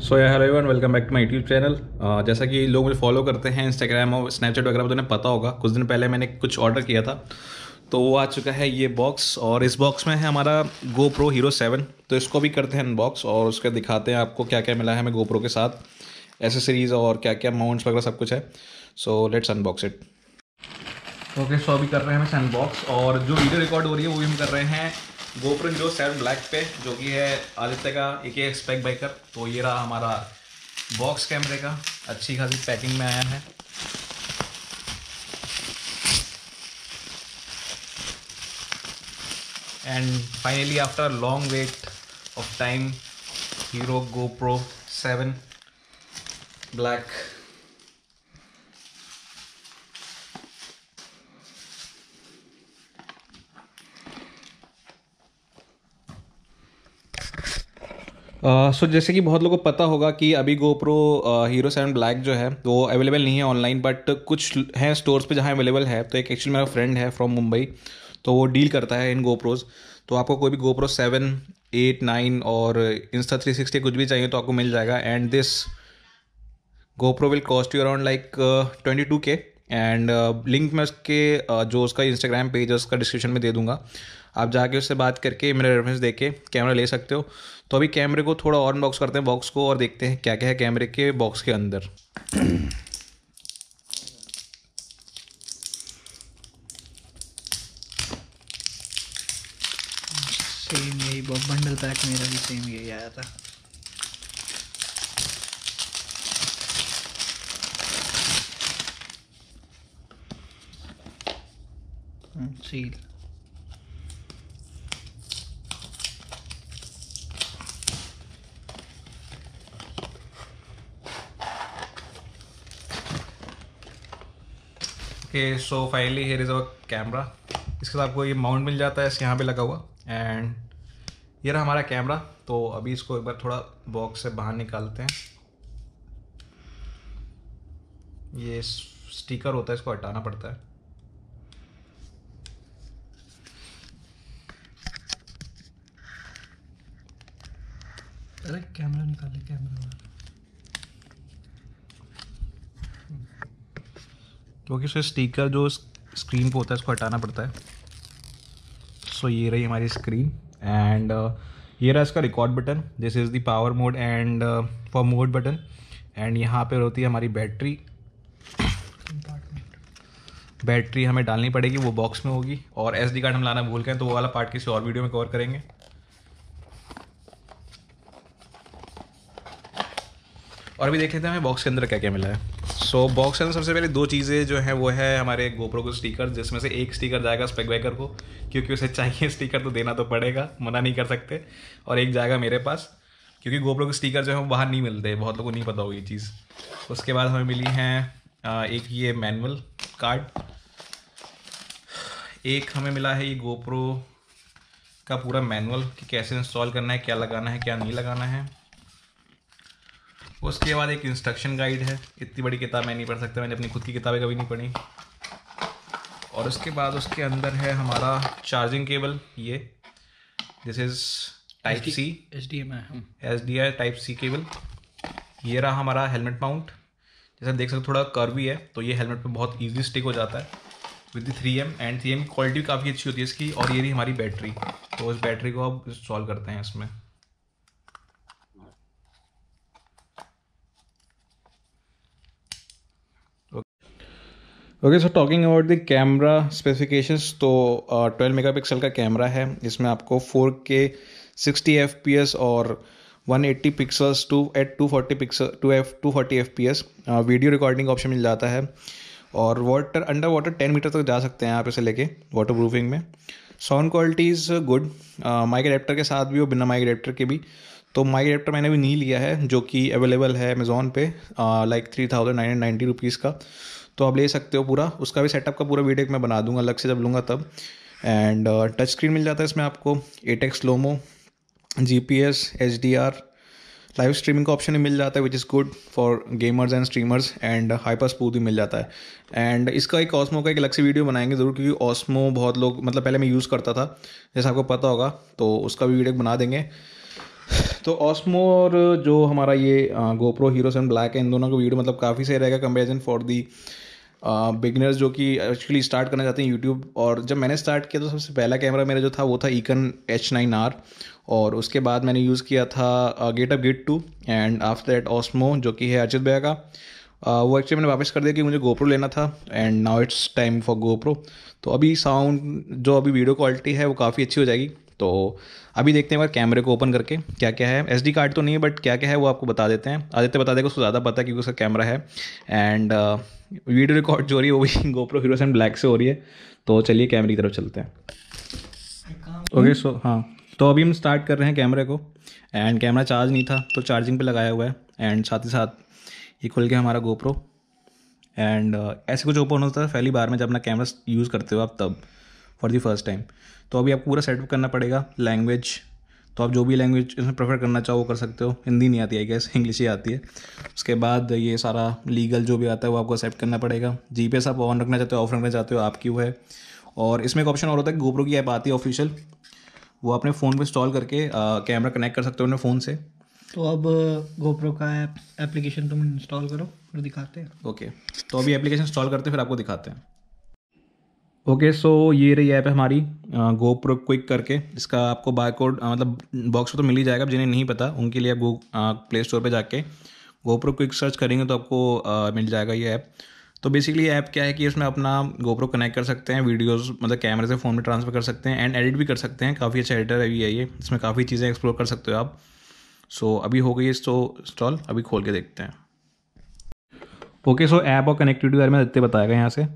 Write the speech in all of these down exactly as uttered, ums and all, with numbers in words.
So yeah hello everyone, welcome back to my YouTube channel. जैसा कि लोग मुझे फॉलो करते हैं इंस्टाग्राम और स्नैपचैट वगैरह, तो उन्हें पता होगा कुछ दिन पहले मैंने कुछ ऑर्डर किया था, तो वो आ चुका है ये बॉक्स। और इस बॉक्स में है हमारा GoPro हीरो सेवन। तो इसको भी करते हैं अनबॉक्स और उसके दिखाते हैं आपको क्या क्या मिला है हमें GoPro के साथ, एसेसरीज़ और क्या क्या माउंट्स वगैरह सब कुछ है। So let's unbox it. Okay, so अभी कर रहे हैं हम अनबॉक्स, और जो वीडियो रिकॉर्ड हो रही है वो भी हम कर रहे हैं GoPro हीरो सेवन ब्लैक पे, जो कि है आदित्य का एक एक स्पेक बाइकर। तो ये रहा हमारा बॉक्स कैमरे का, अच्छी खासी पैकिंग में आया है। And finally after long wait of time, hero GoPro seven black. So uh, जैसे कि बहुत लोगों को पता होगा कि अभी GoPro हीरो सेवन ब्लैक जो है वो अवेलेबल नहीं है ऑनलाइन, बट कुछ हैं स्टोर्स पे जहाँ अवेलेबल है। तो एक एक्चुअली मेरा फ्रेंड है फ्रॉम मुंबई, तो वो डील करता है इन GoPros। तो आपको कोई भी GoPro सेवन, एट, नाइन और इंस्टा थ्री सिक्सटी कुछ भी चाहिए तो आपको मिल जाएगा। And this GoPro will cost you around like twenty two K. And link मैं उसके uh, जो उसका इंस्टाग्राम पेज है उसका डिस्क्रिप्शन में दे दूंगा। आप जाके उससे बात करके मेरा रेफरेंस दे के कैमरा ले सकते हो। तो अभी कैमरे को थोड़ा और अनबॉक्स करते हैं बॉक्स को, और देखते हैं क्या क्या है कैमरे के बॉक्स के अंदर। सेम यही बंडल पैक मेरा भी सेम यही आया था। Seal okay, so finally here is our camera. इसके साथ आपको ये माउंट मिल जाता है इस यहाँ पे लगा हुआ। एंड ये रहा हमारा कैमरा। तो अभी इसको एक बार थोड़ा बॉक्स से बाहर निकालते हैं। ये स्टिकर होता है, इसको हटाना पड़ता है। अरे कैमरा निकाले, कैमरा क्योंकि उससे स्टिकर जो स्क्रीन पे होता है इसको हटाना पड़ता है। सो so, ये रही हमारी स्क्रीन। एंड uh, ये रहा इसका record button. This is the power mode and for mode button. And यहाँ पे होती है हमारी बैटरी। बैटरी हमें डालनी पड़ेगी, वो बॉक्स में होगी। और एसडी कार्ड हम लाना भूल गए, तो वो वाला पार्ट किसी और वीडियो में कवर करेंगे। और अभी देख लेते हैं हमें बॉक्स के अंदर क्या क्या मिला है। सो so, बॉक्स के अंदर सबसे पहले दो चीज़ें जो हैं वो है हमारे GoPro को स्टिकर, जिसमें से एक स्टिकर जाएगा स्पेक बाइकर को, क्योंकि उसे चाहिए स्टिकर तो देना तो पड़ेगा, मना नहीं कर सकते। और एक जाएगा मेरे पास, क्योंकि GoPro के स्टिकर जो है वो बाहर नहीं मिलते, बहुत लोगों को नहीं पता होगी ये चीज़। उसके बाद हमें मिली हैं एक ये मैनुअल कार्ड, एक हमें मिला है ये GoPro का पूरा मैनुअल कि कैसे इंस्टॉल करना है, क्या लगाना है क्या नहीं लगाना है। उसके बाद एक इंस्ट्रक्शन गाइड है। इतनी बड़ी किताब मैं नहीं पढ़ सकता, मैंने अपनी खुद की किताबें कभी नहीं पढ़ी। और उसके बाद उसके अंदर है हमारा चार्जिंग केबल। ये this is type C, H D M I H D I type C cable. ये रहा हमारा हेलमेट माउंट। जैसे देख सकते थोड़ा कर्वी है, तो ये हेलमेट पे बहुत ईजी स्टिक हो जाता है with the three M. And three M की क्वालिटी काफ़ी अच्छी होती है इसकी। और ये रही हमारी बैटरी। तो इस बैटरी को अब इंस्टॉल करते हैं इसमें। Okay, so talking about the camera specifications, तो ट्वेल्व मेगापिक्सल का कैमरा है। इसमें आपको four K sixty F P S और one eighty pixels two eight two forty pixel two F two forty F P S video recording option मिल जाता है। और water under water ten metre तक जा सकते हैं आप इसे लेके वाटर प्रूफिंग में। Sound quality is good, mic adapter के साथ भी और बिना माइक एडेप्टर के भी। तो माइक एडेप्टर मैंने भी नहीं लिया है, जो कि अवेलेबल है अमेज़ॉन पे like three thousand nine hundred ninety rupees का। तो आप ले सकते हो पूरा, उसका भी सेटअप का पूरा वीडियो मैं बना दूंगा अलग से जब लूँगा तब। एंड टच स्क्रीन मिल जाता है इसमें आपको, eight X slomo, G P S, H D R, live streaming का ऑप्शन भी मिल जाता है which is good for gamers and streamers. And hyper smooth भी मिल जाता है। एंड इसका एक ऑस्मो का एक अलग से वीडियो बनाएंगे ज़रूर, क्योंकि ऑस्मो बहुत लोग मतलब पहले मैं यूज़ करता था, जैसे आपको पता होगा, तो उसका भी वीडियो बना देंगे। तो ऑस्मो और जो हमारा ये गोप्रो हीरो सेवन ब्लैक है, इन दोनों का वीडियो मतलब काफ़ी सही रहेगा कंपेरिजन फॉर दी बिगनर्स जो कि एक्चुअली स्टार्ट करना चाहते हैं यूट्यूब। और जब मैंने स्टार्ट किया तो सबसे पहला कैमरा मेरा जो था वो था ईकन एच नाइन आर, और उसके बाद मैंने यूज़ किया था get up get to, and after that Osmo जो कि है अर्चित भैया का। uh, वो एक्चुअली मैंने वापस कर दिया कि मुझे गोप्रो लेना था, and now it's time for GoPro. तो अभी साउंड जो अभी वीडियो क्वालिटी है वो काफ़ी अच्छी हो जाएगी। तो अभी देखते हैं एक बार कैमरे को ओपन करके क्या क्या है। एसडी कार्ड तो नहीं है, बट क्या क्या है वो आपको बता देते हैं। आदित्य बता देगा, उसको ज़्यादा पता है क्योंकि उसका कैमरा है। एंड वीडियो रिकॉर्ड जो हो रही है वो भी गोप्रो हीरो सेवन ब्लैक से हो रही है। तो चलिए कैमरे की तरफ चलते हैं। ओके सो हाँ, तो अभी हम स्टार्ट कर रहे हैं कैमरे को। एंड कैमरा चार्ज नहीं था तो चार्जिंग पे लगाया हुआ है, एंड साथ ही साथ ये खुल गया हमारा गोप्रो। एंड uh, ऐसे कुछ ओपन होता है पहली बार में जब अपना कैमरा यूज़ करते हो आप, तब फॉर दी फर्स्ट टाइम। तो अभी आपको पूरा सेटअप करना पड़ेगा। लैंग्वेज तो आप जो भी लैंग्वेज इसमें प्रेफर करना चाहो वो कर सकते हो। हिंदी नहीं आती है गैस, इंग्लिश ही आती है। उसके बाद ये सारा लीगल जो भी आता है वो आपको एक्सेप्ट करना पड़ेगा। जीपीएस आप ऑन रखना चाहते हो, ऑफ रखना चाहते हो, आपकी वो है। और इसमें एक ऑप्शन और होता है, गोप्रो की ऐप आती है ऑफिशियल, वो अपने फ़ोन पे इंस्टॉल करके कैमरा कनेक्ट कर सकते हो अपने फ़ोन से। तो अब गोप्रो का ऐप एप्लीकेशन तुम इंस्टॉल करो, फिर दिखाते हैं। ओके तो अभी एप्लीकेशन इंस्टॉल करते हैं, फिर आपको दिखाते हैं। ओके सो ये रही ऐप है हमारी गोप्रो क्विक करके। इसका आपको बार कोड मतलब बॉक्स में तो मिल ही जाएगा। जिन्हें नहीं पता उनके लिए आप गो प्ले स्टोर पे जाके गोप्रो क्विक सर्च करेंगे तो आपको आ, मिल जाएगा ये ऐप। तो बेसिकली ऐप क्या है कि इसमें अपना गोप्रो कनेक्ट कर सकते हैं, वीडियोस मतलब कैमरे से फ़ोन में ट्रांसफ़र कर सकते हैं, एंड एडिट भी कर सकते हैं। काफ़ी अच्छा एडिटर है ये, इसमें काफ़ी चीज़ें एक्सप्लोर कर सकते हो आप। सो so, अभी हो गई इसको इंस्टॉल, अभी खोल के देखते हैं। ओके सो ऐप और कनेक्टिविटी के बारे में आदित्य बताएगा यहाँ से।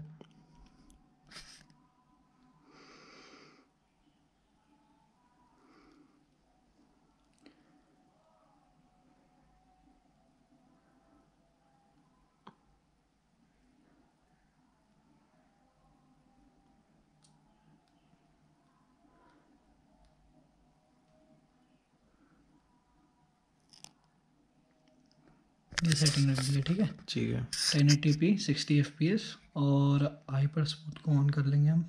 ये सेटिंग रख दी है, ठीक है। ठीक है, ten eighty P sixty F P S और हाइपर स्मूथ को ऑन कर लेंगे हम।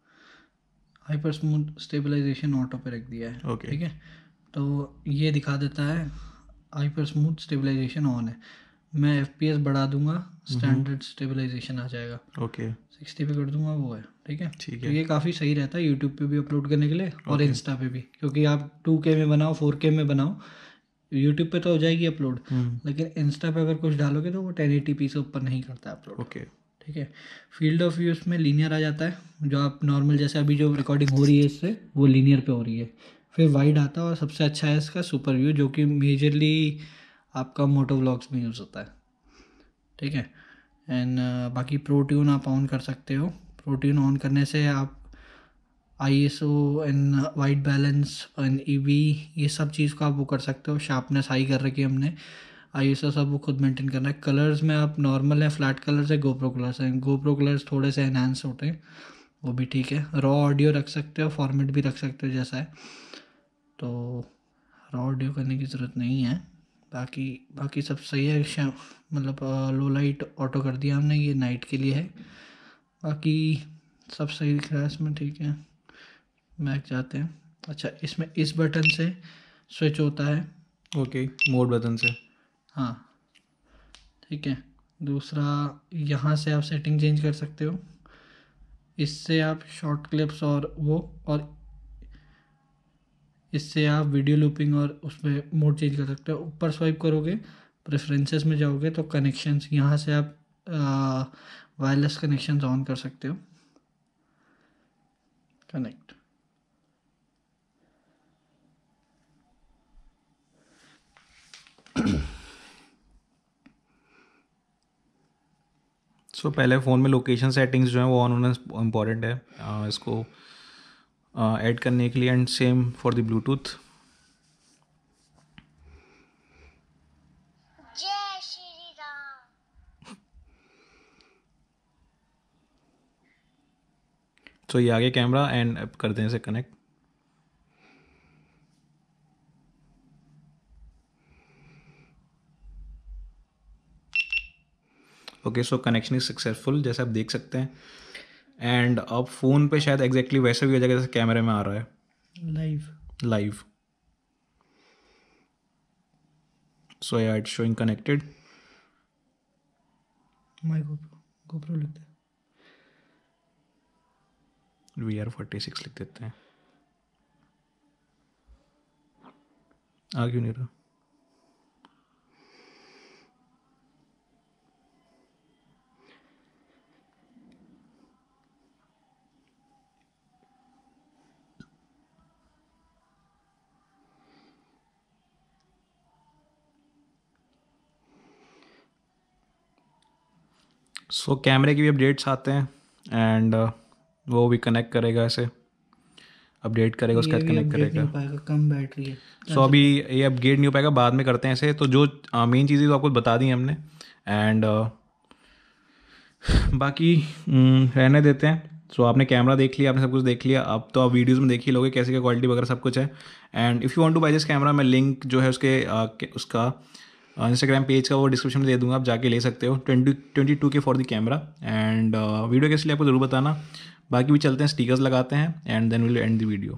हाइपर स्मूथ स्टेबलाइजेशन ऑटो पे रख दिया है, ओके ठीक है। तो ये दिखा देता है हाइपर स्मूथ स्टेबलाइजेशन ऑन है। मैं एफ पी एस बढ़ा दूंगा, स्टैंडर्ड स्टेबलाइजेशन आ जाएगा। ओके सिक्सटी पे कर दूंगा, वो है, ठीक है। ठीक तो है। ये काफ़ी सही रहता है यूट्यूब पे भी अपलोड करने के लिए और Okay. इंस्टा पे भी, क्योंकि आप टू के में बनाओ, फोर के में बनाओ, यूट्यूब पे तो हो जाएगी अपलोड, लेकिन इंस्टा पे अगर कुछ डालोगे तो वो टेन एटी पी से ऊपर नहीं करता अपलोड, ओके ठीक है। फील्ड ऑफ व्यू में लीनियर आ जाता है, जो आप नॉर्मल जैसे अभी जो रिकॉर्डिंग हो रही है इससे वो लीनियर पे हो रही है। फिर वाइड आता है और सबसे अच्छा है इसका सुपर व्यू, जो कि मेजरली आपका मोटो व्लॉग्स में यूज़ होता है, ठीक है। एंड बाकी प्रो ट्यून आप ऑन कर सकते हो। प्रो ट्यून ऑन करने से आप I S O and white balance and E V ये सब चीज़ को आप वो कर सकते हो। शार्पनेस हाई कर रखी है हमने, आई एस ओ सब वो खुद मेंटेन करना है। कलर्स में आप नॉर्मल है, फ्लैट कलर्स है, गोप्रो कलर्स हैं। गोप्रो कलर्स थोड़े से एनहांस होते हैं, वो भी ठीक है। रॉ ऑडियो रख सकते हो, फॉर्मेट भी रख सकते हो जैसा है। तो रॉ ऑडियो करने की ज़रूरत नहीं है। बाकी बाकी सब सही है, मतलब लो लाइट ऑटो कर दिया हमने, ये नाइट के लिए है। बाकी सब सही दिख रहा है इसमें, ठीक है। बैक जाते हैं। अच्छा, इसमें इस बटन से स्विच होता है, ओके मोड बटन से, हाँ, ठीक है। दूसरा, यहाँ से आप सेटिंग चेंज कर सकते हो। इससे आप शॉर्ट क्लिप्स और वो, और इससे आप वीडियो लूपिंग और उसमें मोड चेंज कर सकते हो। ऊपर स्वाइप करोगे, प्रेफरेंसेस में जाओगे तो कनेक्शंस, यहाँ से आप वायरलेस कनेक्शंस ऑन कर सकते हो। कनेक्ट, सो so, पहले फ़ोन में लोकेशन सेटिंग्स जो है वो ऑन होना इम्पॉर्टेंट है uh, इसको ऐड uh, करने के लिए, and same for the Bluetooth. जय श्री राम। तो ये आगे कैमरा एंड कर दें इसे connect. Okay so connection is successful जैसे आप देख सकते हैं। एंड अब फ़ोन पे शायद एग्जैक्टली exactly वैसे भी हो जाएगा जैसे कैमरे में आ रहा है live live. So yeah, it's showing connected. My GoPro GoPro लिखते हैं, वी आर फोर्टी सिक्स लिख देते हैं। आ क्यों नहीं रहा? सो so, कैमरे की भी अपडेट्स आते हैं एंड uh, वो भी कनेक्ट करेगा, ऐसे अपडेट करेगा, उसके बाद कनेक्ट करेगा। पाएगा, कम बैटरी है। सो so, अभी ये अपडेट नहीं हो पाएगा, बाद में करते हैं ऐसे। तो जो मेन चीज़ें तो आपको बता दी हमने एंड uh, बाकी um, रहने देते हैं। सो so, आपने कैमरा देख लिया, आपने सब कुछ देख लिया, अब तो आप वीडियोस में देख ही लोगे कैसे क्या क्वालिटी वगैरह सब कुछ है। And if you want to buy this camera, मैं लिंक जो है उसके uh, उसका इंस्टाग्राम पेज का वो डिस्क्रिप्शन में दे दूंगा, आप जाके ले सकते हो। Twenty twenty two K for the camera and video कैसे लिए आपको ज़रूर बताना। बाकी भी चलते हैं, स्टिकर्स लगाते हैं and then will end the video.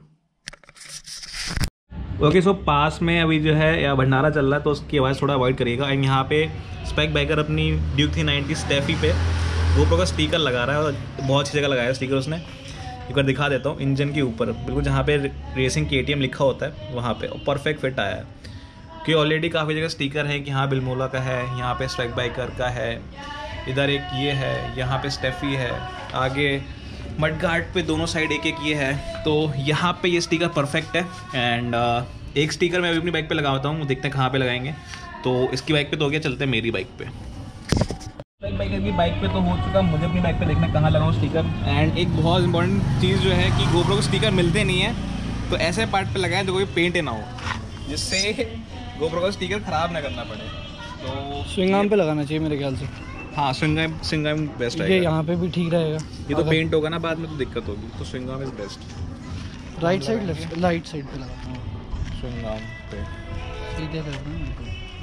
Okay, so पास में अभी जो है या भंडारा चल रहा है तो उसकी आवाज़ थोड़ा अवॉइड करिएगा। एंड यहाँ पे स्पेक बैकर अपनी ड्यूक थ्री नाइंटी स्टेफी पे गोप्रो का स्टिकर लगा रहा है और बहुत अच्छी जगह लगाया है स्टिकर उसने। एक बार दिखा देता हूँ, इंजन के ऊपर बिल्कुल जहाँ पे रेसिंग के टी एम लिखा होता है वहाँ पे परफेक्ट फिट आया है। कि ऑलरेडी काफ़ी जगह स्टिकर है कि यहाँ बिलमोला का है, यहाँ पे स्ट्राइक बाइकर का है, इधर एक ये है, यहाँ पे स्टेफी है, आगे मडगार्ड पे दोनों साइड एक एक ये है। तो यहाँ पे ये स्टिकर परफेक्ट है। एंड uh, एक स्टिकर मैं अभी अपनी बाइक पे लगाता हूँ, देखते हैं कहाँ पे लगाएंगे। तो इसकी बाइक पे तो हो गया, चलते हैं मेरी बाइक पे। स्ट्राइक बाइकर की बाइक पे तो हो चुका, मुझे अपनी बाइक पे देखना कहाँ लगाऊँ स्टिकर। एंड एक बहुत इंपॉर्टेंट चीज़ जो है कि गोप्रो को स्टिकर मिलते नहीं है, तो ऐसे पार्ट पे लगाएं जो कोई पेंट ना हो, जिससे गोप्रो का स्टिकर ख़राब ना करना पड़े। तो स्विंग पे लगाना चाहिए मेरे ख्याल से। हाँ, swing arm swing arm best है। ये यहाँ पे भी ठीक रहेगा। ये तो पेंट होगा ना बाद में तो दिक्कत होगी, तो swing arm is best. Right side left right side पे लगा, स्विंग आर्म पे सीधे करना।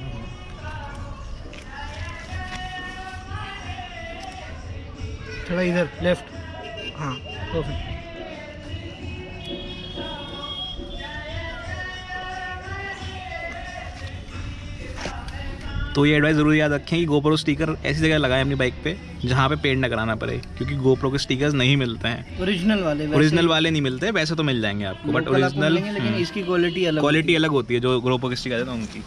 थोड़ा इधर लेफ्ट, हाँ परफेक्ट। तो ये एडवाइस ज़रूर याद रखें कि गोप्रो स्टिकर ऐसी जगह लगाएं अपनी बाइक पे जहाँ पे पेंट ना कराना पड़े, क्योंकि गोप्रो के स्टिकर्स नहीं मिलते हैं। ओरिजिनल वाले ओरिजिनल वाले नहीं मिलते, वैसे तो मिल जाएंगे आपको, बट ओरिजिनल लेकिन इसकी क्वालिटी अलग क्वालिटी अलग होती है जो गोप्रो के स्टिकर है ना उनकी।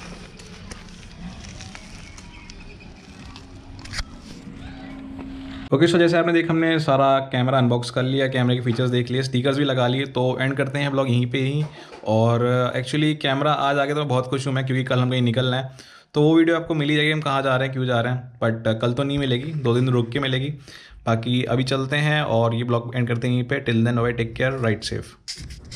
ओके, सो जैसे आपने देखा हमने सारा कैमरा अनबॉक्स कर लिया, कैमरे के फीचर्स देख लिए, स्टिकर्स भी लगा लिए। तो एंड करते हैं ब्लॉग यहीं पे ही। और एक्चुअली कैमरा आज आ गया तो मैं बहुत खुश हूँ मैं, क्योंकि कल हम कहीं निकलना है, तो वो वीडियो आपको मिल ही जाएगी हम कहाँ जा रहे हैं, क्यों जा रहे हैं। बट कल तो नहीं मिलेगी, दो दिन रुक के मिलेगी। बाकी अभी चलते हैं और ये ब्लॉग एंड करते हैं यहीं पे। Till then bye, take care, ride safe.